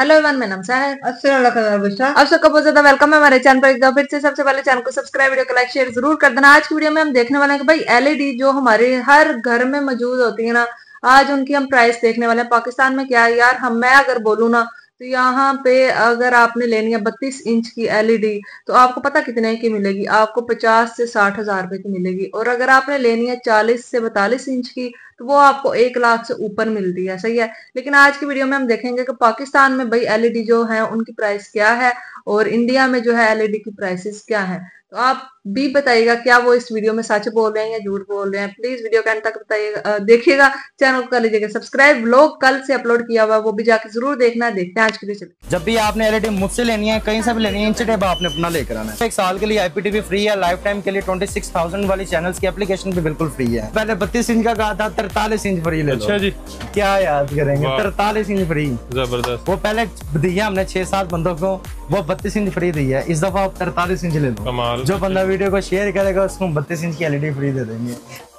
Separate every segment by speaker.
Speaker 1: Hello everyone, मेरा नाम है।
Speaker 2: अस्सलाम
Speaker 1: आप सबका बहुत ज्यादा वेलकम है हमारे चैनल पर। एक बार फिर से सबसे पहले चैनल को सब्सक्राइब, वीडियो को लाइक शेयर जरूर कर देना। आज की वीडियो में हम देखने वाले हैं कि भाई एलईडी जो हमारे हर घर में मौजूद होती है ना, आज उनकी हम प्राइस देखने वाले हैं। पाकिस्तान में क्या है यार, मैं अगर बोलूँ ना तो यहाँ पे अगर आपने लेनी है 32 इंच की एलईडी तो आपको पता कितने की मिलेगी? आपको 50 से 60 हजार रुपए की मिलेगी। और अगर आपने लेनी है 40 से 42 इंच की तो वो आपको 1 लाख से ऊपर मिलती है। सही है। लेकिन आज की वीडियो में हम देखेंगे कि पाकिस्तान में भाई एलईडी जो है उनकी प्राइस क्या है और इंडिया में जो है एलईडी की प्राइसेस क्या है। तो आप भी बताइएगा क्या वो इस वीडियो में सच बोल रहे हैं या झूठ बोल रहे हैं। प्लीज वीडियो के अंत तक बताइएगा, देखिएगा। चैनल को कर लीजिएगा सब्सक्राइब। व्लॉग कल से अपलोड किया हुआ है, वो भी जाके जरूर देखना है। देखते हैं आज के लिए। चलिए,
Speaker 2: जब भी आपने एलईडी मुझसे लेनी है, कहीं से भी लेनी है, इंच टेप आपने अपना लेकर आना है। 1 साल के लिए आईपीटीवी फ्री है, लाइफ टाइम के लिए 26,000 वाली चैनल्स की एप्लीकेशन भी बिल्कुल फ्री है। पहले 32 इंच का कहा था, 43 इंच फ्री ले लो।
Speaker 3: अच्छा जी,
Speaker 2: क्या याद करेंगे, 43 इंच फ्री
Speaker 3: जबरदस्त।
Speaker 2: वो पहले दिया हमने 6-7 बंदों को, वो 32 इंच फ्री दी है। इस दफा आप 43 इंच ले लो।
Speaker 3: कमाल।
Speaker 2: जो बंदा वीडियो को शेयर करेगा उसको 32 इंच की एलईडी फ्री दे देंगे।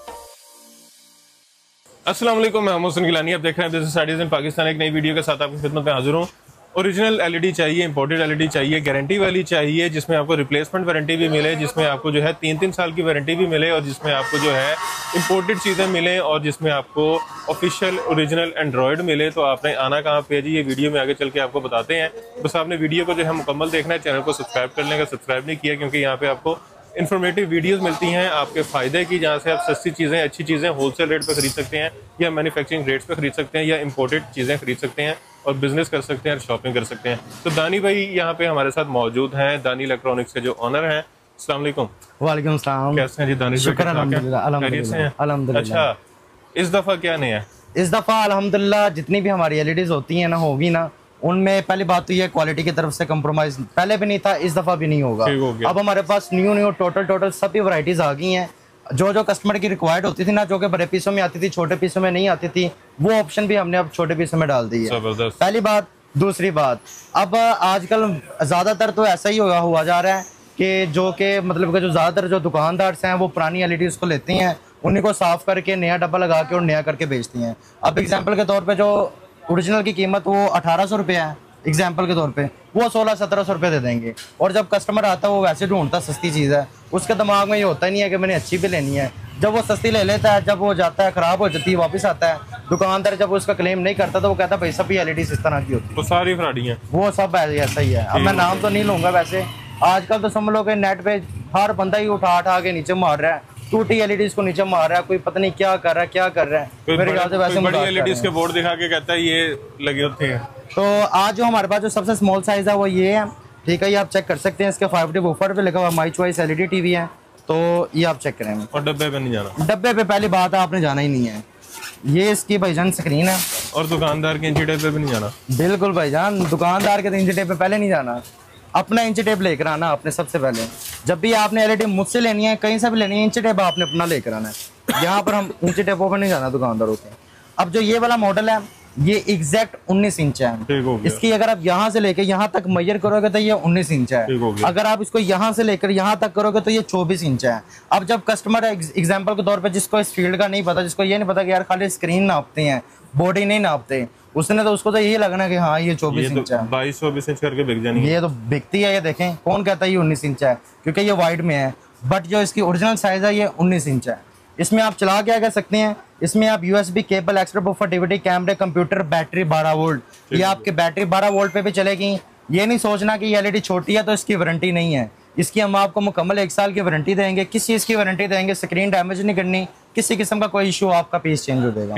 Speaker 3: अस्सलाम वालेकुम, मैं मोहसिन गिलानी। आप देख रहे हैं this is studies in Pakistan. एक नई वीडियो के साथ आपकी खिदमत में हाजिर हूँ। ओरिजिनल एलईडी चाहिए, इंपोर्टेड एलईडी चाहिए, गारंटी वाली चाहिए, जिसमें आपको रिप्लेसमेंट वारंटी भी मिले, जिसमें आपको जो है 3-3 साल की वारंटी भी मिले, और जिसमें आपको जो है इंपोर्टेड चीज़ें मिलें, और जिसमें आपको ऑफिशियल ओरिजिनल एंड्रॉयड मिले। तो आपने आना कहाँ पे जी, ये वीडियो में आगे चल के आपको बताते हैं। बस आपने वीडियो को जो है मुकम्मल देखना है। चैनल को सब्सक्राइब कर लेंगे, सब्सक्राइब नहीं किया, क्योंकि यहाँ पे आपको इन्फॉर्मेटिव वीडियोस मिलती हैं आपके फ़ायदे की, जहाँ से आप सस्ती चीज़ें, अच्छी चीज़ें होलसेल रेट पे खरीद सकते हैं, या मैन्युफैक्चरिंग रेट्स पे खरीद सकते हैं, या इंपोर्टेड चीज़ें खरीद सकते हैं और बिजनेस कर सकते हैं और शॉपिंग कर सकते हैं। तो दानी भाई यहाँ पे हमारे साथ मौजूद हैं, दानी इलेक्ट्रॉनिक्स के जो ऑनर हैं। अस्सलाम वालेकुम।
Speaker 2: वालेकुम सलाम।
Speaker 3: कैसे हैं जी दानी?
Speaker 2: शुक्र अल्हम्दुलिल्लाह।
Speaker 3: अच्छा, इस दफ़ा क्या नहीं है?
Speaker 2: इस दफा अल्हम्दुलिल्लाह जितनी भी हमारी एलईडीज होती हैं ना, होगी ना, उनमें पहली बात तो ये क्वालिटी की तरफ से कंप्रोमाइज पहले भी नहीं था, इस दफा भी नहीं होगा। अब हमारे पास न्यू टोटल सभी वैरायटीज आ गई हैं। जो कस्टमर की रिक्वायर्ड होती थी ना, जो कि बड़े पीसों में आती थी, छोटे पीसों में नहीं आती थी, वो ऑप्शन भी हमने अब छोटे पीसों में डाल दी है। पहली बात। दूसरी बात, अब आजकल ज्यादातर तो ऐसा ही हुआ जा रहा है कि मतलब जो ज्यादातर जो दुकानदार हैं वो पुरानी एलईडीज को लेती हैं, उन्हीं को साफ करके नया डब्बा लगा के और नया करके बेचती हैं। अब एग्जांपल के तौर पे जो ओरिजिनल की कीमत वो 1800 रुपये है, एग्जांपल के तौर पे वो 1600-1700 रुपये दे देंगे। और जब कस्टमर आता है वो वैसे ढूंढता सस्ती चीज़ है, उसके दिमाग में ये होता नहीं है कि मैंने अच्छी भी लेनी है। जब वो सस्ती ले लेता है, जब वो जाता है ख़राब हो जाती है, वापस आता है, दुकानदार जब उसका क्लेम नहीं करता तो वो कहता है भाई सभी एलईडीज इस तरह की होती है,
Speaker 3: वो सारी फ्रॉडी हैं,
Speaker 2: वो सब ऐसा ही है। अब मैं नाम तो नहीं लूँगा। वैसे आजकल तो समझ लो कि नेट पे हर बंदा ही उठा के नीचे मार रहा है, टूटी एलईडीज को नीचे मार रहा है, कोई पता नहीं क्या कर रहा है। मेरे ख्याल से वैसे
Speaker 3: बड़ी एलईडीज के बोर्ड दिखा के कहता है ये लगे होते हैं।
Speaker 2: तो आज जो हमारे पास जो सबसे स्मॉल साइज है वो ये है, ठीक है, ये आप चेक कर सकते हैं। इसके 5D बूफर पे लिखा हुआ माई चॉइस एलईडी टीवी है, तो ये आप चेक करेंगे।
Speaker 3: और डब्बे पे नहीं जाना,
Speaker 2: डब्बे पे पहली बात आपने जाना ही नहीं है। ये इसकी भाईजान स्क्रीन है,
Speaker 3: और दुकानदार के इंची टेप पे भी नहीं जाना।
Speaker 2: बिल्कुल भाईजान, दुकानदार के इंची टेप पे पहले नहीं जाना, अपना इंची टेप लेकर आना आपने। सबसे पहले जब भी आपने एलईडी मुझसे लेनी है, कहीं से भी लेनी है, इंची टेप आपने अपना लेकर आना है। यहाँ पर हम इंची टेपों पर नहीं जाना दुकानदारों के। अब जो ये वाला मॉडल है ये एग्जैक्ट 19 इंच है। इसकी अगर आप यहाँ से लेकर यहाँ तक मेजर करोगे तो ये 19 इंच है। अगर आप इसको यहाँ से लेकर यहाँ तक करोगे तो ये 24 इंच है। अब जब कस्टमर एग्जांपल के तौर पे जिसको इस फील्ड का नहीं पता, जिसको ये नहीं पता कि यार खाली स्क्रीन नापते हैं, बॉडी नहीं नापते, उसने तो उसको तो यही लगना कि हाँ ये 24 इंच है,
Speaker 3: 22-24 इंच करके बिक जानी है।
Speaker 2: ये तो बिकती है। ये देखें, कौन कहता है ये 19 इंच है, क्योंकि ये वाइड में है, बट जो इसकी ओरिजिनल साइज है ये 19 इंच है। इसमें आप चला क्या कर सकते हैं, इसमें आप USB cable, extra buffer, DVD, कैमरे, कंप्यूटर, बैटरी 12 वोल्ट, ये आपके बैटरी 12 वोल्ट पे भी चलेगी। ये नहीं सोचना कि ये एलईडी छोटी है तो इसकी वारंटी नहीं है, इसकी हम आपको मुकम्मल 1 साल की वारंटी देंगे। किस चीज़ की वारंटी देंगे? स्क्रीन डैमेज नहीं करनी, किसी किस्म का कोई इशू, आपका पीस चेंज हो जाएगा,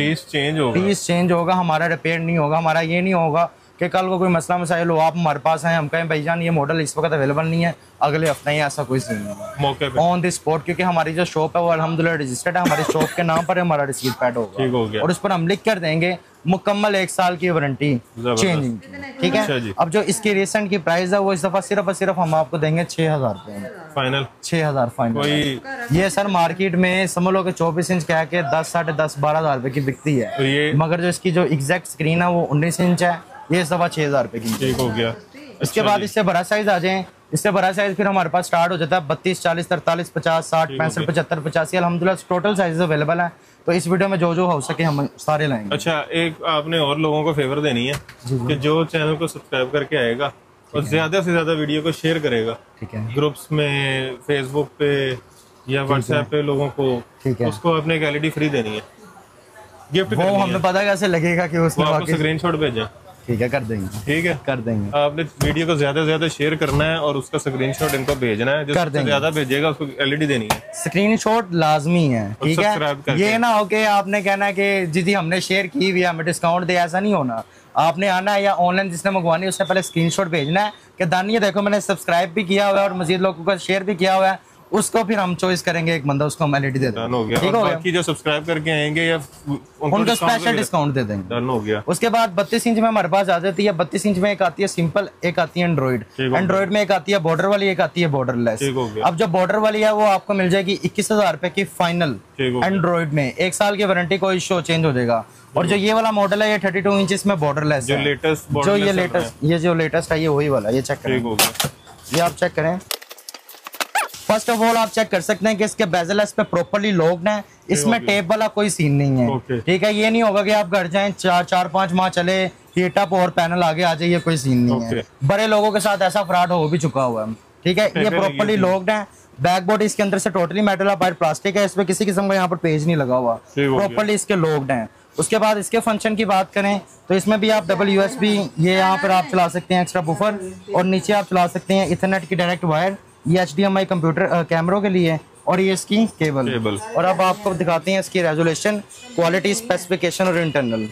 Speaker 2: पीस चेंज होगा, हमारा रिपेयर नहीं होगा। हमारा ये नहीं होगा कि कल को कोई मसला मसाइल हो, आप हमारे पास आए, हम कहें भाईजान ये मॉडल इस वक्त अवेलेबल नहीं है, अगले हफ्ते ही, ऐसा कोई सीन नहीं है
Speaker 3: मौके पे
Speaker 2: ऑन द स्पॉट। क्योंकि हमारी जो शॉप है वो अल्हम्दुलिल्लाह रजिस्टर्ड है, हमारी शॉप के नाम पर हमारा रिसीट पैड होगा, और उस पर हम लिख कर देंगे मुकम्मल 1 साल की वारंटी चेंजिंग, ठीक है। अब जो इसकी रिसेंट की प्राइस है वो इस दफा सिर्फ और सिर्फ हम आपको देंगे 6000 रुपये
Speaker 3: फाइनल।
Speaker 2: 6000 फाइनल। ये सर मार्केट में समझ लो कि 24 इंच कह के 10, 10.5, 12,000 रुपए की बिकती है, मगर जो इसकी जो एग्जैक्ट स्क्रीन है वो 19 इंच है, ये इस दफा 6000 रुपए की।
Speaker 3: ठीक हो गया।
Speaker 2: इसके बाद इससे बड़ा साइज आ जाए इससे बड़ा साइज फिर हमारे पास स्टार्ट हो जाता है 32, 40, 43, 50, 60, 65, 75, 85। अल्हम्दुलिल्लाह टोटल साइज अवेलेबल है। तो इस वीडियो में जो जो हो सके हम सारे लाएंगे।
Speaker 3: अच्छा, एक आपने और लोगों को फेवर देनी है कि जो चैनल को सब्सक्राइब करके आएगा और ज्यादा से ज्यादा वीडियो को शेयर करेगा,
Speaker 2: ठीक है,
Speaker 3: ग्रुप्स में, फेसबुक पे या व्हाट्सएप पे लोगों को,
Speaker 2: ठीक है,
Speaker 3: उसको आपने एक एलईडी फ्री देनी है, गिफ्ट
Speaker 2: वो हमें पता कैसे लगेगा कि उसमें
Speaker 3: आपको स्क्रीनशॉट भेजा?
Speaker 2: ठीक है, कर देंगे,
Speaker 3: ठीक है,
Speaker 2: कर देंगे।
Speaker 3: आपने वीडियो को ज्यादा से ज्यादा शेयर करना है और उसका स्क्रीनशॉट इनको भेजना है, जो ज्यादा भेजेगा उसको एलईडी देनी है।
Speaker 2: स्क्रीनशॉट लाजमी है, ठीक है। ये ना हो कि आपने कहना कि जी हमने शेयर की हुई हमें डिस्काउंट दे, ऐसा नहीं होना। आपने आना है या ऑनलाइन जिसने मंगवानी है उससे पहले स्क्रीनशॉट भेजना है कि दानिया देखो मैंने सब्सक्राइब भी किया हुआ है और मजीद लोगों को शेयर भी किया हुआ है, उसको फिर हम चॉइस करेंगे एक बंदा, उसको हम एलईडी दे देंगे। ठीक हो गया।
Speaker 3: बाकी जो सब्सक्राइब करके आएंगे या
Speaker 2: उनको स्पेशल डिस्काउंट दे देंगे।
Speaker 3: डन हो गया।
Speaker 2: उसके बाद 32 इंच में हमारे पास आ जाती है। 32 इंच में एक आती है सिंपल, एक आती है एंड्रॉइड। एंड्रॉइड में एक आती है बॉर्डर वाली, एक आती है बॉर्डरलेस। अब जो बॉर्डर वाली है वो आपको मिल जाएगी 21,000 रुपए की फाइनल एंड्रॉइड में। 1 साल की वारंटी, कोई शो चेंज हो जाएगा। और जो ये वाला मॉडल है ये 32 इंच में बॉर्डरलेस है। जो ये जो लेटेस्ट है ये वही वाला, ये चेक करें, ये आप चेक करें। फर्स्ट ऑफ ऑल आप चेक कर सकते हैं कि इसके बेजल पे प्रॉपर्ली लॉक्ड है, इसमें टेप वाला कोई सीन नहीं है। ठीक है, ये नहीं होगा कि आप घर जाएं 4-5 माह चले हीट अप और पैनल आगे आ जाए, ये कोई सीन नहीं है। बड़े लोगों के साथ ऐसा फ्रॉड हो भी चुका हुआ है। ठीक है, ये प्रॉपर्ली लॉक्ड है। बैकबोर्ड इसके अंदर से टोटली मेटल है, बाहर प्लास्टिक है, इसमें किसी किस्म का यहाँ पर पेज नहीं लगा हुआ, प्रॉपर्ली इसके लॉक्ड है। उसके बाद इसके फंक्शन की बात करें तो इसमें भी आप डबल यूएसबी ये यहाँ पर आप चला सकते हैं, एक्स्ट्रा बुफर, और नीचे आप चला सकते हैं इथरनेट की डायरेक्ट वायर, ये HDMI कंप्यूटर कैमरों के लिए, और ये इसकी केबल। और अब आपको दिखाते हैं इसकी रेजोल्यूशन, क्वालिटी, स्पेसिफिकेशन और इंटरनल।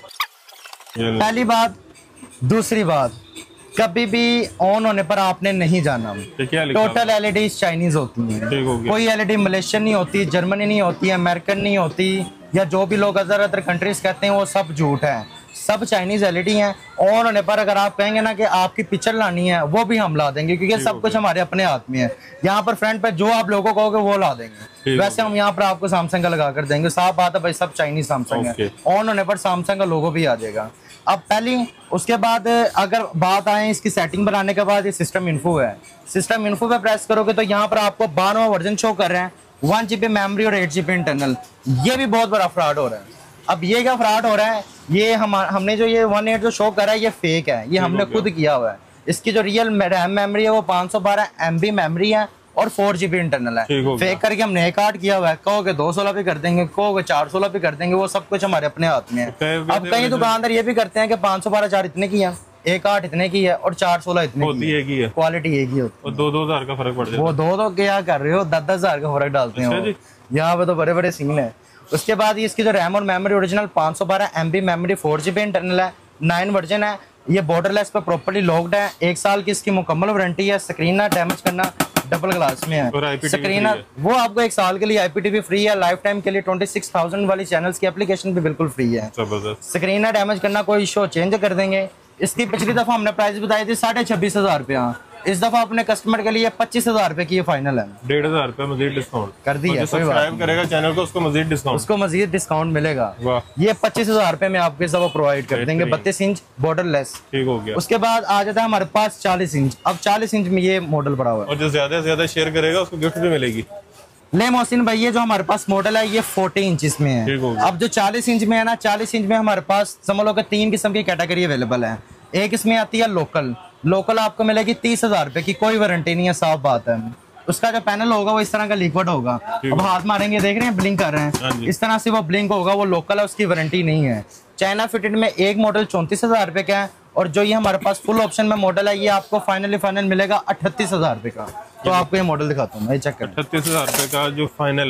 Speaker 2: पहली बात। दूसरी बात, कभी भी ऑन होने पर आपने नहीं जाना, टोटल एलईडी चाइनीज होती है। कोई एलईडी मलेशियन नहीं होती, जर्मनी नहीं होती, अमेरिकन नहीं होती, या जो भी लोग अदर कंट्रीज कहते हैं वो सब झूठ है, सब चाइनीज एलईडी हैं। ऑन होने पर अगर आप कहेंगे ना कि आपकी पिक्चर लानी है, वो भी हम ला देंगे, क्योंकि सब कुछ हमारे अपने हाथ में है। यहाँ पर फ्रंट पे जो आप लोगों को कहोगे वो ला देंगे। वैसे हम यहाँ पर आपको सैमसंग का लगा कर देंगे, साफ बात है भाई, सब चाइनीज सैमसंग है। ऑन होने पर सैमसंग का लोगो भी आ जाएगा। अब पहली, उसके बाद अगर बात आए इसकी सेटिंग बनाने के बाद, ये सिस्टम इन्फो है। सिस्टम इन्फो पे प्रेस करोगे तो यहाँ पर आपको 12वां वर्जन शो कर रहे हैं, 1 GB मेमोरी और 8 GB इंटरनल। ये भी बहुत बड़ा फ्रॉड हो रहा है। अब ये क्या फ्रॉड हो रहा है, ये हमने जो ये 1.8 जो शो करा है ये फेक है, ये हमने खुद किया हुआ है। इसकी जो रियल रैम मेमोरी है वो 512 MB मेमोरी है और 4 GB इंटरनल है। फेक करके हमने एक आठ किया हुआ है। कहोगे 216 भी कर देंगे, कहोगे 416 भी कर देंगे, वो सब कुछ हमारे अपने हाथ में है। अब कई दुकानदार ये भी करते हैं कि 512 4 इतने की है, 1.8 इतने की है और 416 इतने की है, क्वालिटी एक ही होती है।
Speaker 3: 2-2 हज़ार का फर्क पड़ जाता है।
Speaker 2: वो 2 क्या कर रहे हो, 10-10 हज़ार का फर्क डालते हैं यहाँ पे, तो बड़े बड़े सीन है। उसके बाद इसकी जो रैम और memory original 512 MB memory, 4 GB internal है, 9 वर्जन है। ये बॉर्डरलेस पे प्रॉपर्ली लॉक्ड है। 1 साल की इसकी मुकम्मल वारंटी है। स्क्रीन ना डैमेज करना, डबल ग्लास में है स्क्रीन। वो आपको 1 साल के लिए IPTV फ्री है। लाइफ टाइम के लिए 26,000 वाली चैनल्स की एप्लीकेशन भी बिल्कुल फ्री है। स्क्रीन ना डैमेज करना, कोई इशू चेंज कर देंगे। इसकी पिछली दफा हमने प्राइस बताई थी 26,500 रुपया, इस दफा अपने कस्टमर के लिए 25,000 रुपए की ये फाइनल है।
Speaker 3: 1,500 रुपए मजीद डिस्काउंट कर दिया।
Speaker 2: सब्सक्राइब
Speaker 3: करेगा चैनल को, उसको मजीद डिस्काउंट
Speaker 2: मिलेगा। ये 25,000 रुपए में आपके सब प्रोवाइड कर देंगे। 32 इंच बॉर्डरलेस, ठीक हो गया। उसके बाद आ जाता है हमारे पास 40 इंच। अब 40 इंच में ये मॉडल पड़ा हुआ है,
Speaker 3: और जो ज्यादा से ज्यादा शेयर करेगा उसको गिफ्ट भी मिलेगी।
Speaker 2: ले मोहसिन भाई, ये जो हमारे पास मॉडल है ये 40 इंच में है। अब जो 40 इंच में है ना, 40 इंच में हमारे पास समझ लो कि 3 किस्म की कैटेगरी अवेलेबल है। एक इसमें आती है लोकल आपको मिलेगी 30,000 रुपए की, कोई वारंटी नहीं है, साफ बात है। उसका जो पैनल होगा वो इस तरह का लिक्विड होगा। अब हाथ मारेंगे, देख रहे हैं ब्लिंक कर रहे हैं, इस तरह से वो ब्लिंक होगा, वो लोकल है, उसकी वारंटी नहीं है। चाइना फिटेड में एक मॉडल 34,000 रुपए का है, और जो ये हमारे पास फुल ऑप्शन में मॉडल है ये आपको फाइनल मिलेगा 38,000 रुपए का। तो आपको ये मॉडल दिखाता हूँ, चेक कर।
Speaker 3: 38,000 रुपए का जो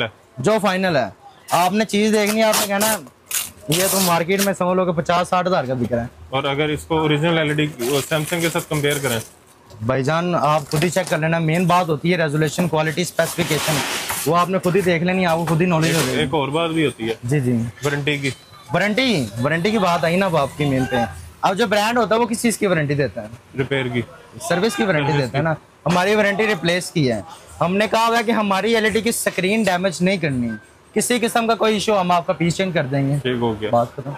Speaker 3: फाइनल है।
Speaker 2: आपने चीज देखनी है, आपने कहना ये तो मार्केट में समझ लो कि 50-60 हज़ार का बिक रहा है।
Speaker 3: और अगर इसको ओरिजिनल एलईडी सैमसंग के साथ कंपेयर करें
Speaker 2: भाईजान, आप खुद ही चेक कर लेना। मेन बात होती है रेजोल्यूशन, क्वालिटी, स्पेसिफिकेशन, वो आपने खुद ही देख लेनी, आपको खुद ही नॉलेज हो जाएगी।
Speaker 3: एक और बात भी होती है जी,
Speaker 2: वारंटी की बात आई ना अब आपकी मेन पे। अब जो ब्रांड होता है वो किस चीज की वारंटी देता है?
Speaker 3: रिपेयर की,
Speaker 2: सर्विस की वारंटी देता है ना। हमारी वारंटी रिप्लेस की है। हमने कहा हुआ है कि हमारी एलईडी की स्क्रीन डैमेज नहीं करनी, किसी किस्म का कोई इशू हम आपका पीस चेंज कर देंगे।
Speaker 3: ठीक हो गया।
Speaker 2: बात करो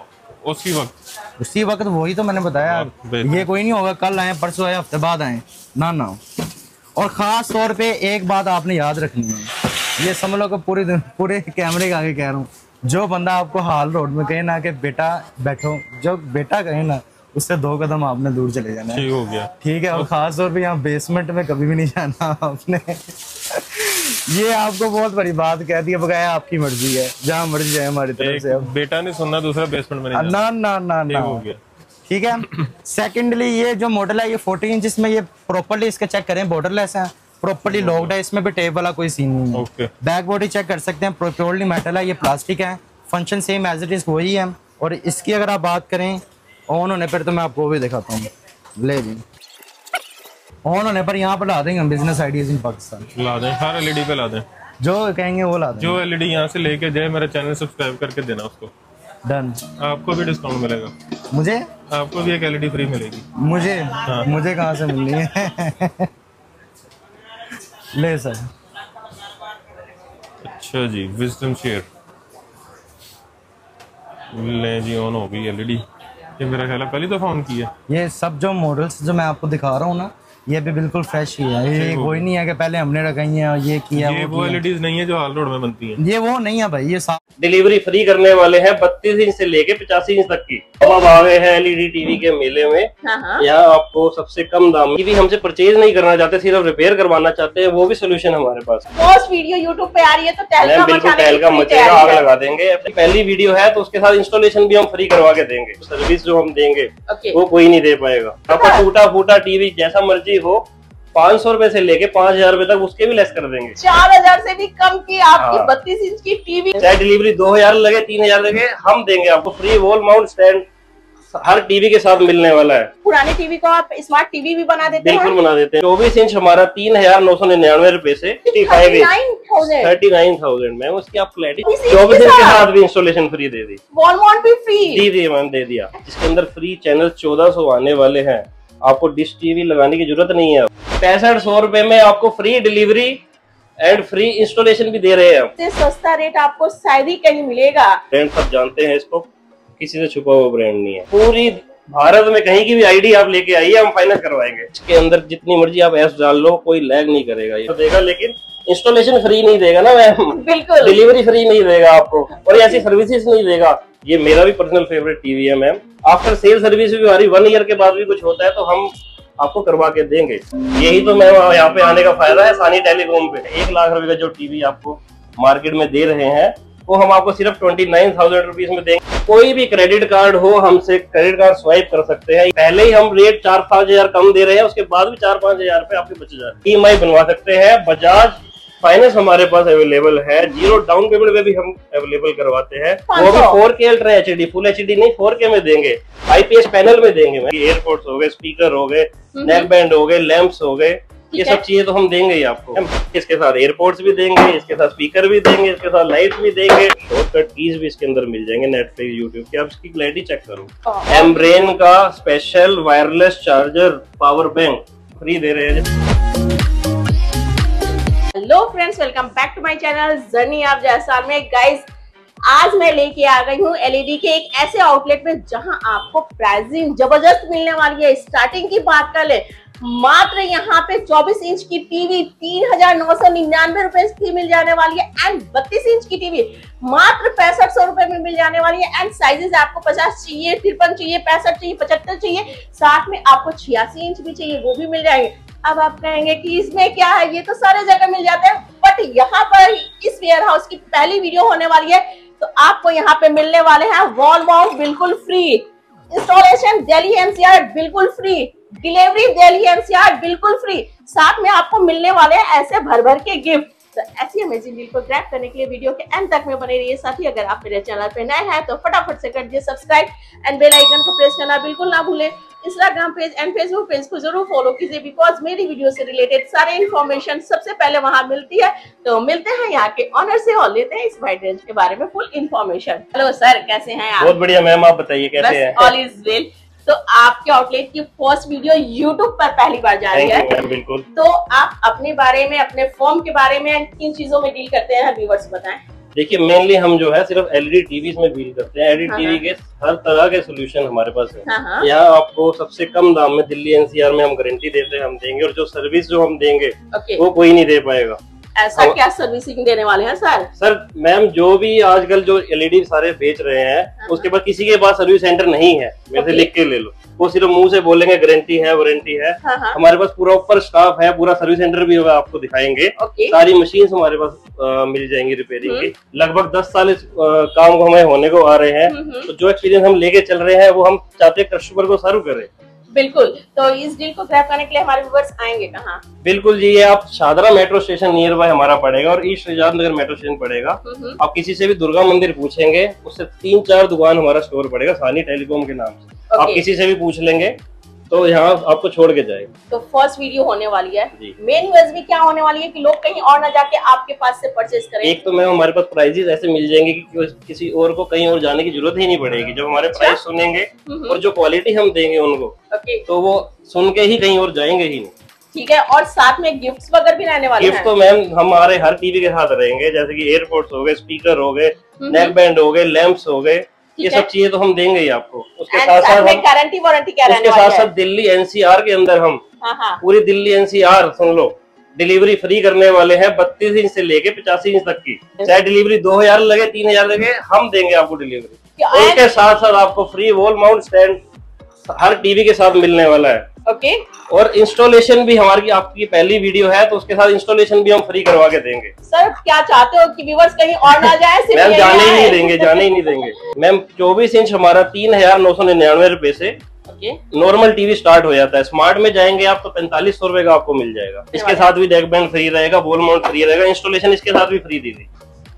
Speaker 3: उसी वक्त
Speaker 2: वही तो मैंने बताया। ये कोई नहीं होगा कल आए, परसों आए, हफ्ते बाद आए, ना। और खास तौर पे एक बात आपने याद रखनी है, ये समझ लो कि पूरे कैमरे के आगे कह रहा हूँ, जो बंदा आपको हाल रोड में कहे ना कि बेटा बैठो, जो बेटा कहे ना उससे 2 कदम आपने दूर चले जाना है।
Speaker 3: ठीक हो गया।
Speaker 2: ठीक है। और खास तौर पे यहाँ बेसमेंट में कभी भी नहीं जाना आपने। ये आपको बहुत बड़ी बात कह दी है, बकाया आपकी मर्जी है, जहाँ मर्जी जाए हमारी तरफ से।
Speaker 3: बेटा ने सुनना, दूसरा बेसमेंट में नहीं
Speaker 2: जाना। ना हो गया। ठीक है। सेकेंडली ये जो मॉडल है ये 40 इंच, इसमें ये प्रॉपर्ली इसके चेक करें, बॉर्डरलेस है, प्रॉपर्ली लॉक्ड है, इसमें भी टेप वाला कोई सीन नहीं है। बैक बॉडी चेक कर सकते हैं, प्योरली मेटल है, ये प्लास्टिक है, function same as it is वही है। और इसकी अगर आप बात करें ऑन होने पर, तो मैं आपको भी दिखाता हूँ, ले भी ऑन होने पर यहाँ पर ला देंगे हम बिजनेस आइडियाज इन पाकिस्तान,
Speaker 3: ला दें, हर एलईडी पे ला दें,
Speaker 2: जो कहेंगे वो ला दें।
Speaker 3: जो एलईडी यहाँ से लेके जाए मेरा चैनल सब्सक्राइब करके देना उसको, डन। आपको भी डिस्काउंट मिलेगा,
Speaker 2: मुझे,
Speaker 3: आपको भी एक एलईडी फ्री मिलेगी।
Speaker 2: मुझे हाँ। मुझे कहाँ से मिलनी है? ले सर।
Speaker 3: अच्छा जी, विजडम शेयर ले जी, ऑन हो गई एलईडी। ये मेरा ख्याल है पहली दफा ऑन की है। ये
Speaker 2: सब जो मॉडल्स जो मैं आपको दिखा रहा हूँ ना, ये भी बिल्कुल फ्रेश ही है, ये कोई नहीं है कि पहले हमने रखाई है, ये किया,
Speaker 3: ये वो एलईडीज नहीं है जो हाल रोड में बनती है,
Speaker 2: ये वो नहीं है भाई। ये
Speaker 4: डिलीवरी फ्री करने वाले हैं 32 इंच से लेके 85 इंच तक की। अब आ गए हैं एलईडी टीवी के मेले में। यहाँ आपको सबसे कम दाम टीवी हमसे परचेज नहीं करना चाहते, सिर्फ रिपेयर करवाना चाहते हैं, वो भी सोल्यूशन हमारे पास।
Speaker 5: पोस्ट वीडियो यूट्यूब पे आ रही है तो
Speaker 4: बिल्कुल तहलका मचेगा, आग लगा देंगे। पहली वीडियो है तो उसके साथ इंस्टॉलेशन भी हम फ्री करवा के देंगे। सर्विस जो हम देंगे वो कोई नहीं दे पाएगा। आपका टूटा फूटा टीवी जैसा मर्जी हो, 500 रुपए से लेके 5000 रुपए तक उसके भी लेस कर देंगे।
Speaker 5: 4000 से भी कम की आपकी 32 इंच की टीवी,
Speaker 4: चाहे डिलीवरी 2000 लगे 3000 लगे, हम देंगे आपको फ्री वॉल माउंट स्टैंड हर टीवी के साथ मिलने वाला है।
Speaker 5: पुराने टीवी को आप स्मार्ट टीवी भी बना देते हैं?
Speaker 4: बिल्कुल बना देते हैं। 24 इंच हमारा 3999 रुपए से 39,000 मैम, उसकी आप क्लैरिटी 24 इंच के साथ भी इंस्टॉलेशन फ्री दे दी,
Speaker 5: वॉल माउंट भी फ्री
Speaker 4: दी मैम, दे दिया। इसके अंदर फ्री चैनल 1400 आने वाले हैं, आपको डिश टीवी लगाने की जरूरत नहीं है। 6500 रुपए में आपको free delivery and free installation भी दे रहे हैं।
Speaker 5: इससे सस्ता रेट आपको शायद ही कहीं मिलेगा।
Speaker 4: ब्रांड सब जानते हैं इसको, किसी से छुपा हुआ ब्रांड नहीं है। पूरी भारत में कहीं की भी आईडी आप लेके आइए, हम फाइनेंस करवाएंगे। इसके अंदर जितनी मर्जी आप ऐप्स डाल लो, कोई लैग नहीं करेगा, ये तो देगा, लेकिन इंस्टॉलेशन फ्री नहीं देगा ना मैम,
Speaker 5: बिल्कुल
Speaker 4: डिलीवरी फ्री नहीं देगा आपको, और ऐसी सर्विसेज नहीं देगा। ये मेरा भी पर्सनल फेवरेट टीवी है मैम। आफ्टर सेल सर्विस भी हमारी 1 ईयर के बाद भी कुछ होता है तो हम आपको करवा के देंगे। यही तो मैं यहाँ पे आने का फायदा है सानी टेलीकॉम पे। 1 लाख रुपए का जो टीवी आपको मार्केट में दे रहे हैं वो हम आपको सिर्फ 29,000 रुपीज में देंगे। कोई भी क्रेडिट कार्ड हो, हमसे क्रेडिट कार्ड स्वाइप कर सकते हैं। पहले ही हम रेट 4-5 हजार कम दे रहे हैं, उसके बाद भी 4-5 हजार रुपए आपके बच जाए। EMI बनवा सकते हैं, बजाज फाइनेंस हमारे पास अवेलेबल है, 0 डाउन पेमेंट में भी हम अवेलेबल करवाते हैं। वो भी 4K ultra HD, full HD नहीं 4K में देंगे, IPS पैनल में देंगे। एयरपोर्ट्स हो गए, स्पीकर हो गए, नेक बैंड हो गए, लैंप्स हो गए, ये सब चीजें तो हम देंगे ही आपको। इसके साथ एयरपोर्ट्स भी देंगे, इसके साथ स्पीकर भी देंगे, इसके साथ लाइट भी देंगे, शॉर्टकट कीज भी इसके अंदर मिल जाएंगे, नेटफ्लिक्स, यूट्यूब की। आप इसकी क्लैरिटी चेक करो। एम्ब्रेन का special wireless charger power bank free दे रहे हैं।
Speaker 5: Hello friends, welcome back to my channel journey of Jaiswal में। गाइस, आज मैं लेके आ गई हूँ एलईडी के एक ऐसे आउटलेट में जहां आपको प्राइसिंग जबरदस्त मिलने वाली है। स्टार्टिंग की बात कर ले, मात्र यहाँ पे 24 इंच की टीवी 3,999 रुपए की मिल जाने वाली है, एंड 32 इंच की टीवी मात्र 6500 रुपए में मिल जाने वाली है। एंड साइजेस आपको 50 चाहिए, 53 चाहिए, 65 चाहिए, 75 चाहिए, साथ में आपको 86 इंच भी चाहिए, वो भी मिल जाएंगे। अब आप कहेंगे कि इसमें क्या है, ये तो सारे जगह मिल जाते हैं, बट यहाँ पर इस वेयर हाउस की पहली वीडियो होने वाली है, तो आपको यहाँ पे मिलने वाले हैं वॉल माउंट बिल्कुल फ्री, इंस्टॉलेशन दिल्ली NCR बिल्कुल फ्री, डिलीवरी दिल्ली NCR बिल्कुल फ्री, साथ में आपको मिलने वाले हैं ऐसे भर भर के गिफ्ट। तो ऐसी अमेजिंग डील को ग्रैब करने के लिए वीडियो के एंड तक में बने रहिए। साथ ही अगर आप मेरे चैनल पे नए हैं तो फटाफट से कर दीजिए सब्सक्राइब एंड बेल आइकन को प्रेस करना बिल्कुल ना भूलें। Instagram page and Facebook page को जरूर फॉलो कीजिए, बिकॉज मेरी वीडियो से रिलेटेड सारे इन्फॉर्मेशन सबसे पहले वहां मिलती है। तो मिलते हैं यहाँ के ऑनर से और लेते हैं इस वाइड रेंज के बारे में फुल इन्फॉर्मेशन। हेलो सर, कैसे हैं आप?
Speaker 4: बहुत बढ़िया मैम, आप बताइए कैसे हैं?
Speaker 5: All is well. तो आपके आउटलेट की फर्स्ट वीडियो YouTube पर पहली बार जा रही है,
Speaker 4: बिल्कुल।
Speaker 5: तो आप अपने बारे में, अपने फॉर्म के बारे में किन चीजों में डील करते हैं व्यूअर्स बताएं।
Speaker 4: देखिए मेनली हम जो है सिर्फ एलईडी टीवी में डील करते हैं। एलईडी टीवी के हर तरह के सोल्यूशन हमारे पास है। यहाँ आपको सबसे कम दाम में दिल्ली एनसीआर में हम गारंटी देते हैं, हम देंगे, और जो सर्विस जो हम देंगे वो कोई नहीं दे पाएगा।
Speaker 5: ऐसा क्या सर्विसिंग देने वाले हैं सर?
Speaker 4: सर मैम जो भी आजकल जो एलईडी सारे बेच रहे हैं उसके बाद किसी के पास सर्विस सेंटर नहीं है, वैसे लिख के ले लो। वो सिर्फ मुंह से बोलेंगे गारंटी है वारंटी है। हमारे पास पूरा ऊपर स्टाफ है, पूरा सर्विस सेंटर भी आपको दिखाएंगे। सारी मशीन हमारे पास मिल जाएंगी रिपेयरिंग की। लगभग 10 साल इस काम को हमें होने को आ रहे हैं, तो जो एक्सपीरियंस हम लेके चल रहे हैं वो हम चाहते हैं कस्टमर को सर्व करें।
Speaker 5: बिल्कुल। तो इस डील को ग्रैब करने के लिए हमारे व्यूअर्स आएंगे कहाँ?
Speaker 4: बिल्कुल जी, ये आप Shahdara metro station nearby हमारा पड़ेगा और ईस्ट रिजात नगर मेट्रो स्टेशन पड़ेगा। आप किसी से भी दुर्गा मंदिर पूछेंगे, उससे 3-4 दुकान हमारा स्टोर पड़ेगा सानी टेलीकॉम के नाम से। आप किसी से भी पूछ लेंगे तो यहाँ आपको छोड़ के जाएगा।
Speaker 5: तो फर्स्ट वीडियो होने वाली है, मेन यूएसबी क्या होने वाली है कि लोग कहीं और ना जाके आपके पास से परचेज करें? एक
Speaker 4: तो मैम हमारे पास प्राइजेस ऐसे मिल जाएंगे कि किसी और को कहीं और जाने की जरूरत ही नहीं पड़ेगी। जब हमारे प्राइस सुनेंगे और जो क्वालिटी हम देंगे उनको, तो वो सुन के ही कहीं और जाएंगे ही नहीं।
Speaker 5: ठीक है। और साथ में गिफ्ट्स वगैरह भी रहने वाले हैं?
Speaker 4: गिफ्ट तो मैम हमारे हर टीवी के साथ रहेंगे, जैसे कि एयरपोर्ट्स हो गए, स्पीकर हो गए, नेक बैंड हो गए, लैंप्स हो गए, ये सब चीजें तो हम देंगे ही आपको। उसके साथ साथ
Speaker 5: गारंटी वारंटी क्या रहने
Speaker 4: वाली है? उसके साथ साथ दिल्ली एनसीआर के अंदर हम पूरी दिल्ली एनसीआर सुन लो डिलीवरी फ्री करने वाले हैं। 32 इंच से लेके 85 इंच तक की, चाहे डिलीवरी 2000 लगे 3000 लगे, हम देंगे आपको डिलीवरी। उसके साथ साथ आपको फ्री वॉल माउंट स्टैंड हर टीवी के साथ मिलने वाला है। और इंस्टॉलेशन भी हमारी आपकी पहली वीडियो है तो उसके साथ इंस्टॉलेशन भी हम फ्री करवा के देंगे।
Speaker 5: सर क्या चाहते हो कि व्यूअर्स कहीं और ना जाए?
Speaker 4: मैम जाने ही नहीं देंगे, जाने ही नहीं देंगे। मैम 24 इंच हमारा 3999 रुपए से नॉर्मल टीवी स्टार्ट हो जाता है। स्मार्ट में जाएंगे आप तो 4500 रुपए का आपको मिल जाएगा। इसके साथ भी डेक बैंड फ्री रहेगा, वॉल माउंट फ्री रहेगा, इंस्टॉलेशन इसके साथ भी फ्री दी थी।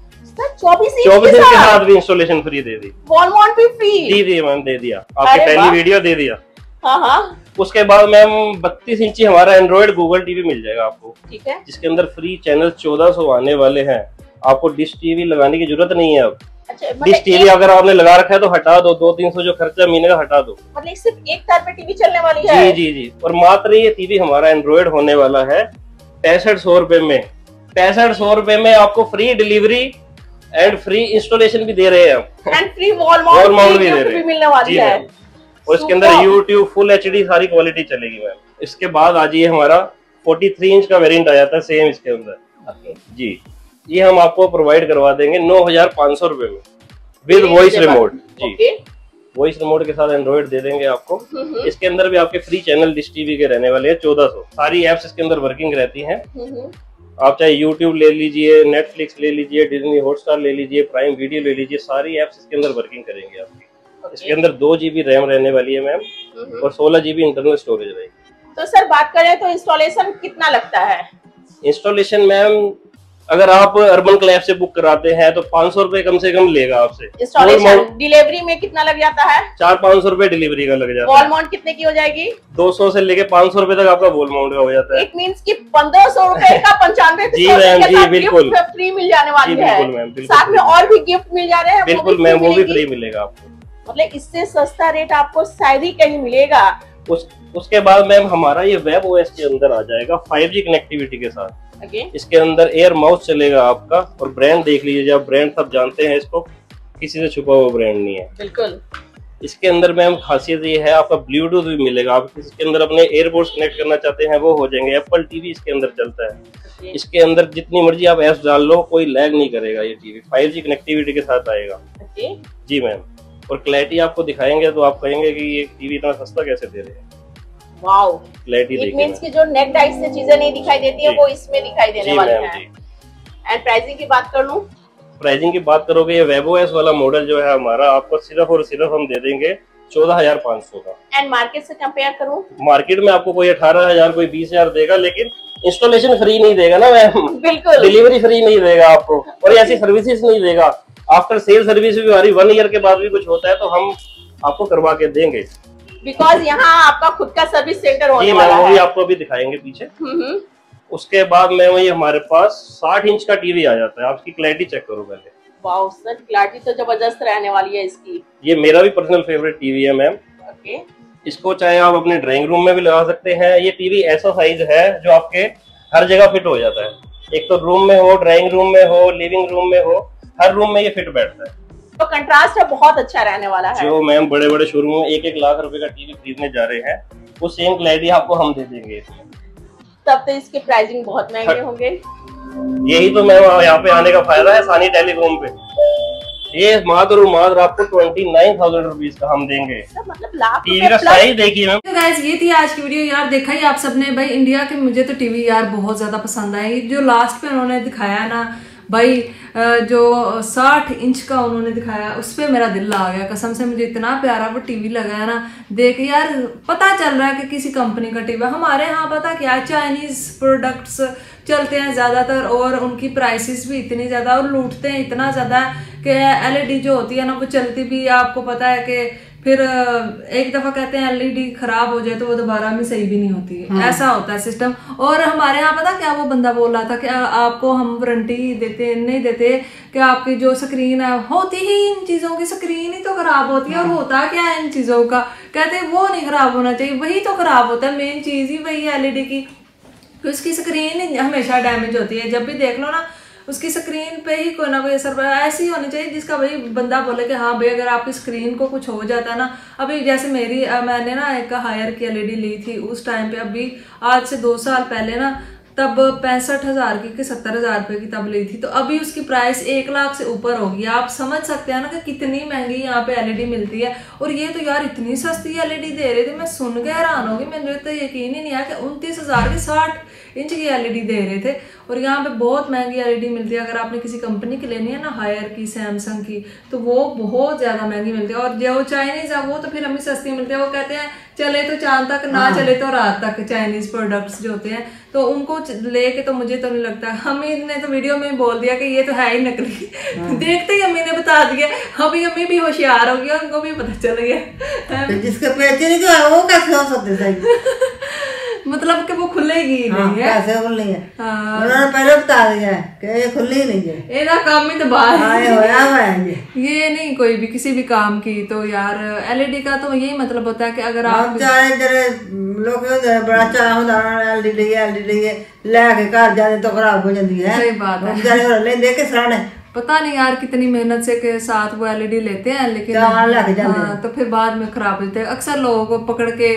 Speaker 5: 24
Speaker 4: इंच के साथ भी इंस्टॉलेशन फ्री दे दी,
Speaker 5: वॉल माउंट भी फ्री
Speaker 4: दी मैम, दे दिया आपकी पहली वीडियो दे दिया।
Speaker 5: हाँ।
Speaker 4: उसके बाद मैम 32 इंची हमारा एंड्रॉइड गूगल टीवी मिल जाएगा आपको।
Speaker 5: ठीक है।
Speaker 4: जिसके अंदर फ्री चैनल 1400 आने वाले हैं। आपको डिश टीवी लगाने की जरूरत नहीं है अब।
Speaker 5: अच्छा,
Speaker 4: डिश टीवी अगर आपने लगा रखा है तो हटा दो, 200-300 जो खर्चा महीने का हटा दो।
Speaker 5: मतलब सिर्फ एक तार पे टीवी चलने वाली है?
Speaker 4: जी जी जी। और मात्र ये टीवी हमारा एंड्रॉइड होने वाला है 6500 रुपए में। 6500 रुपए में आपको free delivery and free installation भी दे रहे हैं हम,
Speaker 5: एंड फ्री वॉल माउंट भी दे रहे हैं, मिलने वाली है।
Speaker 4: और इसके अंदर YouTube फुल HD सारी क्वालिटी चलेगी मैम। इसके बाद आज ये हमारा 43 इंच का वेरिएंट आ जाता है सेम इसके अंदर। जी, ये हम आपको प्रोवाइड करवा देंगे 9500 रुपए में विद वॉइस रिमोट। जी, वॉइस रिमोट के साथ एंड्रॉइड दे देंगे आपको। इसके अंदर भी आपके फ्री चैनल डिश टीवी के रहने वाले हैं 1400। सारी एप्स इसके अंदर वर्किंग रहती हैं। आप चाहे YouTube ले लीजिए, नेटफ्लिक्स ले लीजिए, डिज्नी हॉटस्टार ले लीजिए, प्राइम वीडियो ले लीजिए, सारी एप्स इसके अंदर वर्किंग करेंगे आपकी। इसके अंदर 2 GB रैम रहने वाली है मैम और 16 GB इंटरनल स्टोरेज रहेगी।
Speaker 5: तो सर बात करें तो इंस्टॉलेशन कितना लगता है?
Speaker 4: इंस्टॉलेशन मैम अगर आप अर्बन क्लैब से बुक कराते हैं तो 500 रुपए कम से कम लेगा आपसे।
Speaker 5: इंस्टॉलेशन डिलीवरी में कितना लग जाता है?
Speaker 4: 400-500 रुपए डिलीवरी का लग जाता है।
Speaker 5: वॉल माउंट कितने की हो जाएगी?
Speaker 4: 200 से लेके 500 रुपए तक आपका वॉल माउंट का हो जाता है।
Speaker 5: इट मींस कि 1500 रुपए का 95
Speaker 4: जी मैम, जी बिल्कुल
Speaker 5: फ्री मिल जाने वाली है।
Speaker 4: बिल्कुल मैम,
Speaker 5: साथ में और भी गिफ्ट मिल जा रहे हैं।
Speaker 4: बिल्कुल मैम, वो भी फ्री मिलेगा आपको।
Speaker 5: मतलब इससे सस्ता रेट आपको शायद ही कहीं मिलेगा।
Speaker 4: उसके बाद मैम हमारा ये वेब ओएस के अंदर आ जाएगा 5G कनेक्टिविटी के साथ। इसके अंदर एयर माउस चलेगा आपका। और ब्रांड देख लीजिए, आप ब्रांड सब जानते हैं इसको, किसी से छुपा हुआ ब्रांड नहीं है।
Speaker 5: बिल्कुल।
Speaker 4: इसके अंदर मैम खासियत ये है आपका ब्लूटूथ भी मिलेगा। आप इसके अंदर अपने एयरपोर्ट्स कनेक्ट करना चाहते हैं वो हो जाएंगे। एप्पल टीवी इसके अंदर चलता है। इसके अंदर जितनी मर्जी आप एप्स डाल लो कोई लैग नहीं करेगा। ये टीवी 5G कनेक्टिविटी के साथ आएगा। जी मैम। और क्लैरिटी आपको दिखाएंगे तो आप कहेंगे कि ये टीवी इतना सस्ता कैसे दे रहे हैं।
Speaker 5: वाओ,
Speaker 4: क्लैरिटी
Speaker 5: इट मींस कि जो नेट डाइस से चीजें नहीं दिखाई देती है वो इसमें दिखाई देने वाली है। एंड प्राइसिंग की बात कर लूं? प्राइसिंग की बात करोगे ये वेबओएस वाला मॉडल जो है हमारा आपको सिर्फ और सिर्फ हम दे देंगे 14,500 का। एंड मार्केट से कंपेयर करूं?
Speaker 4: मार्केट में आपको कोई 18,000 कोई 20,000 देगा, लेकिन इंस्टॉलेशन फ्री नहीं देगा ना मैम।
Speaker 5: बिल्कुल।
Speaker 4: डिलीवरी फ्री नहीं देगा आपको और ऐसी सर्विसेज नहीं देगा। आफ्टर सेल सर्विस भी हमारी 1 ईयर के बाद भी कुछ होता है तो हम आपको करवा के देंगे।
Speaker 5: बिकॉज यहाँ आपका खुद का सर्विस सेंटर होने वाला है।
Speaker 4: वो भी आपको अभी दिखाएंगे पीछे। उसके बाद में वही हमारे पास 60 इंच का टीवी आ जाता है। आपकी क्लैरिटी चेक करो पहले।
Speaker 5: वाओ सर, क्लैरिटी तो जबरदस्त रहने वाली है इसकी।
Speaker 4: ये मेरा भी पर्सनल फेवरेट टीवी है मैम।
Speaker 5: ओके।
Speaker 4: इसको चाहे आप अपने ड्राइंग रूम में भी लगा सकते हैं। ये टीवी ऐसा साइज है जो आपके हर जगह फिट हो जाता है। एक तो रूम में हो, ड्राइंग रूम में हो, लिविंग रूम में हो, हर रूम में ये फिट बैठता है।
Speaker 5: तो कंट्रास्ट बहुत अच्छा रहने वाला है।
Speaker 4: जो मैम बड़े बड़े शोरूम में 1-1 लाख रुपए का टीवी खरीदने जा रहे हैं, वो सेम क्लैरिटी आपको हम दे देंगे।
Speaker 5: तब तो इसके प्राइसिंग बहुत महंगे होंगे।
Speaker 4: यही तो मैम यहाँ पे आने का फायदा है सानी टेलीकॉम पे। ये मात्र आपको 29,000 रुपीज का हम देंगे।
Speaker 5: मतलब लाख
Speaker 4: टीवी का साइज देखिए मैम।
Speaker 1: तो गाइस ये थी आज की वीडियो। यार देखा ही आप सबने भाई इंडिया के, मुझे तो टीवी यार बहुत ज्यादा पसंद आए। जो लास्ट पे उन्होंने दिखाया ना भाई, जो 60 इंच का उन्होंने दिखाया, उस पे मेरा दिल आ गया कसम से। मुझे इतना प्यारा वो टीवी लगा है ना, देख यार पता चल रहा है कि किसी कंपनी का टीवी। हमारे यहाँ पता क्या, चाइनीज प्रोडक्ट्स चलते हैं ज्यादातर, और उनकी प्राइसेस भी इतनी ज्यादा, और लूटते हैं इतना ज्यादा कि एलईडी जो होती है ना वो चलती भी, आपको पता है कि फिर एक दफा कहते हैं एलईडी खराब हो जाए तो वो दोबारा में सही भी नहीं होती है। ऐसा होता है सिस्टम। और हमारे यहाँ पता क्या वो बंदा बोल रहा था कि आपको हम वारंटी नहीं देते कि आपकी जो स्क्रीन है, होती ही इन चीजों की स्क्रीन ही तो खराब होती है। और होता क्या है इन चीजों का, कहते वो नहीं खराब होना चाहिए, वही तो खराब होता है। मेन चीज ही वही है एलईडी की, उसकी स्क्रीन हमेशा डैमेज होती है। जब भी देख लो ना उसकी स्क्रीन पे ही कोई ना कोई असर ऐसी होनी चाहिए जिसका भाई बंदा बोले कि हाँ भाई अगर आपकी स्क्रीन को कुछ हो जाता है ना। अभी जैसे मैंने ना एक हायर की एलईडी ली थी उस टाइम पे, अभी आज से 2 साल पहले ना, तब 65,000 की 70,000 रुपए की तब ली थी। तो अभी उसकी प्राइस 1 लाख से ऊपर होगी। आप समझ सकते हैं ना कि कितनी महंगी यहाँ पे एलईडी मिलती है। और ये तो यार इतनी सस्ती एलईडी दे रहे थे, मैं सुन के हैरान होगी। मुझे तो यकीन ही नहीं आया कि 29,000 की 60 इंच की एलईडी दे रहे थे। और यहाँ पे बहुत महंगी एलईडी मिलती है। अगर आपने किसी कंपनी की लेनी है ना, हायर की, सैमसंग की, तो वो बहुत ज्यादा महंगी मिलती है। और जो चाइनीज है वो तो फिर हमें सस्ती मिलती है। वो कहते हैं चले तो चांद तक, ना चले तो रात तक। चाइनीज प्रोडक्ट्स जो होते हैं तो उनको लेके तो मुझे तो नहीं लगता। अम्मी ने तो वीडियो में बोल दिया कि ये तो है ही नकली। देखते ही अम्मी ने बता दिया। अभी अम्मी भी होशियार हो गया, उनको भी पता चल गया।
Speaker 6: जिसके पैसे नहीं तो वो कैसे हो सकते
Speaker 1: मतलब कि वो खुलेगी नहीं है।
Speaker 6: कैसे खुलनी है? उन्होंने पहले बता दिया है कि ये खुली नहीं है।
Speaker 1: एदा काम ही तो बाहर
Speaker 6: है
Speaker 1: ये नहीं कोई भी किसी भी काम की। तो यार एलईडी का तो यही मतलब होता है कि अगर आप
Speaker 6: लोग बड़ा चाह होता एलईडी लेके घर जाने तो खराब हो जाती है।
Speaker 1: सही बात है।
Speaker 6: लेंदे के सराने
Speaker 1: पता नहीं यार कितनी मेहनत से के साथ वो एलईडी लेते हैं, लेकिन हाँ, तो फिर बाद में खराब होते हैं। अक्सर लोगों को पकड़ के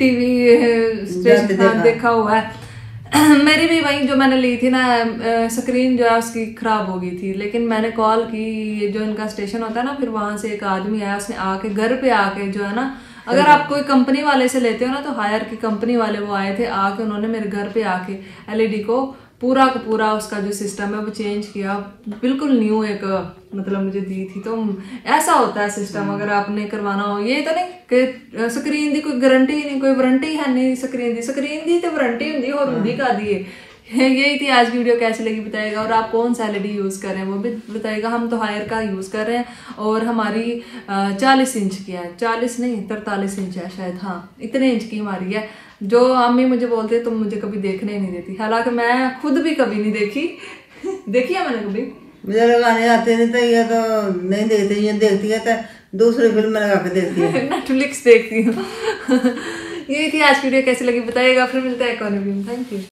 Speaker 1: टीवी स्टेशन देखा हुआ है। मेरी भी वही जो मैंने ली थी ना स्क्रीन जो है उसकी खराब हो गई थी, लेकिन मैंने कॉल की, जो इनका स्टेशन होता है ना, फिर वहां से एक आदमी आया, उसने आके घर पे आके जो है ना, अगर आप कोई कंपनी वाले से लेते हो ना तो हायर की कंपनी वाले वो आए थे, आके उन्होंने मेरे घर पे आके एलईडी को पूरा का पूरा उसका जो सिस्टम है वो चेंज किया, बिल्कुल न्यू एक मतलब मुझे दी थी। तो ऐसा होता है सिस्टम अगर आपने करवाना हो। ये तो नहीं कि स्क्रीन दी कोई गारंटी नहीं, कोई वारंटी है नहीं। स्क्रीन दी तो वारंटी होंगी और उन्हीं का दिए। यही थी आज की वीडियो। कैसी लगी बताइएगा, और आप कौन सा एलईडी यूज कर रहे हैं वो भी बताइएगा। हम तो हायर का यूज कर रहे हैं और हमारी 40 इंच की है, 40 नहीं 43 इंच है शायद, हाँ इतने इंच की हमारी है। जो अम्मी मुझे बोलते तुम मुझे कभी देखने ही नहीं देती, हालांकि मैं खुद भी कभी नहीं देखी। देखी है मैंने कभी?
Speaker 6: मुझे लगाने आते नहीं तो ये तो नहीं देखती, ये देखती है तो दूसरी फिल्म लगा के देखती है,
Speaker 1: नेटफ्लिक्स देखती हूँ। यही थी आज वीडियो। कैसी लगी बताइएगा, फिर मिलता है एक और वीडियो में। Thank you.